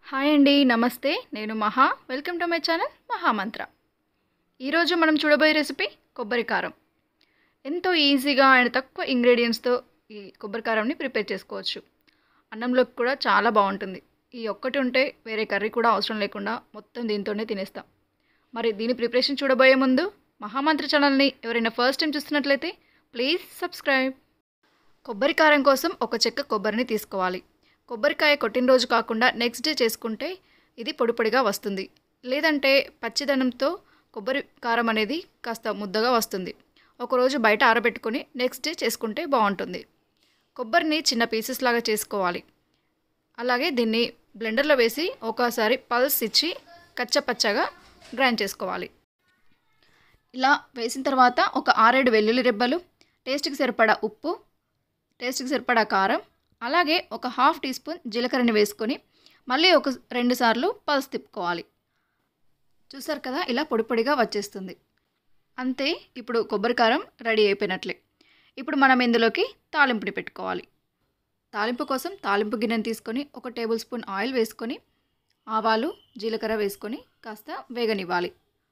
Hi అండి, నమస్తే. నేను మహా. వెల్కమ్ టు మై ఛానల్ మహా మంత్ర. ఈరోజు మనం చూడబోయే రెసిపీ కొబ్బరి కారం. ఎంతో ఈజీగా అండ్ తక్కువ ఇంగ్రీడియంట్స్తో ఈ కొబ్బరి కారంని ప్రిపేర్ చేసుకోవచ్చు. అన్నంలోకి కూడా చాలా బాగుంటుంది. ఈ ఒక్కటి ఉంటే వేరే కర్రీ కూడా అవసరం లేకుండా మొత్తం దీంతోనే తినేస్తాం. మరి దీని ప్రిపరేషన్ చూడబోయే ముందు మహామంత్ర ఛానల్ని ఎవరైనా ఫస్ట్ టైం చూస్తున్నట్లయితే ప్లీజ్ సబ్స్క్రైబ్. కొబ్బరి కారం కోసం ఒక చెక్క కొబ్బరిని తీసుకోవాలి. కొబ్బరికాయ కొట్టిన రోజు కాకుండా నెక్స్ట్ డే చేసుకుంటే ఇది పొడి పొడిగా వస్తుంది. లేదంటే పచ్చిదనంతో కొబ్బరి కారం అనేది కాస్త ముద్దగా వస్తుంది. ఒకరోజు బయట ఆరబెట్టుకొని నెక్స్ట్ డే చేసుకుంటే బాగుంటుంది. కొబ్బరిని చిన్న పీసెస్ లాగా చేసుకోవాలి. అలాగే దీన్ని బ్లెండర్లో వేసి ఒకసారి పల్స్ ఇచ్చి కచ్చపచ్చగా గ్రైండ్ చేసుకోవాలి. ఇలా వేసిన తర్వాత ఒక 6-7 వెల్లుల్లి రెబ్బలు, టేస్ట్కి సరిపడా ఉప్పు, టేస్ట్కి సరిపడా కారం, అలాగే ఒక 1/2 టీ స్పూన్ జీలకర్రని వేసుకొని మళ్ళీ ఒక 2 సార్లు పల్స్ తిప్పుకోవాలి. చూసారు కదా, ఇలా పొడి పొడిగా వచ్చేస్తుంది. అంతే, ఇప్పుడు కొబ్బరి కారం రెడీ అయిపోయినట్లే. ఇప్పుడు మనం ఇందులోకి తాలింపుని పెట్టుకోవాలి. తాలింపు కోసం తాలింపు గిన్నెని తీసుకొని 1 టేబుల్ స్పూన్ ఆయిల్ వేసుకొని ఆవాలు, జీలకర్ర వేసుకొని కాస్త వేగనివ్వాలి.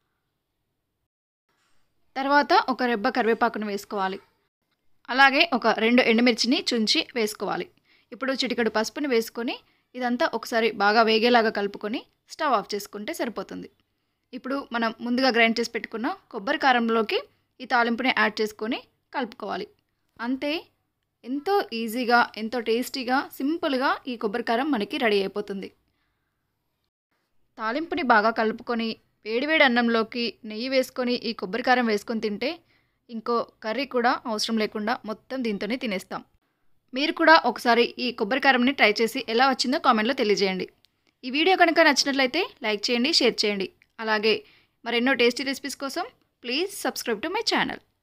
తర్వాత ఒక రెబ్బ కరివేపాకును వేసుకోవాలి. అలాగే ఒక 2 ఎండుమిర్చిని చుంచి వేసుకోవాలి. ఇప్పుడు చిటికెడు పసుపుని వేసుకొని ఇదంతా ఒకసారి బాగా వేగేలాగా కలుపుకొని స్టవ్ ఆఫ్ చేసుకుంటే సరిపోతుంది. ఇప్పుడు మనం ముందుగా గ్రైండ్ చేసి పెట్టుకున్న కొబ్బరి కారంలోకి ఈ తాలింపుని యాడ్ చేసుకొని కలుపుకోవాలి. అంతే, ఎంతో ఈజీగా, ఎంతో టేస్టీగా, సింపుల్గా ఈ కొబ్బరి కారం మనకి రెడీ అయిపోతుంది. తాలింపుని బాగా కలుపుకొని వేడివేడి అన్నంలోకి నెయ్యి వేసుకొని ఈ కొబ్బరి కారం వేసుకొని తింటే ఇంకో కర్రీ కూడా అవసరం లేకుండా మొత్తం దీంతోనే తినేస్తాం. మీరు కూడా ఒకసారి ఈ కొబ్బరి కారంని ట్రై చేసి ఎలా వచ్చిందో కామెంట్లో తెలియజేయండి. ఈ వీడియో కనుక నచ్చినట్లయితే లైక్ చేయండి, షేర్ చేయండి. అలాగే మరెన్నో టేస్టీ రెసిపీస్ కోసం please subscribe to my channel.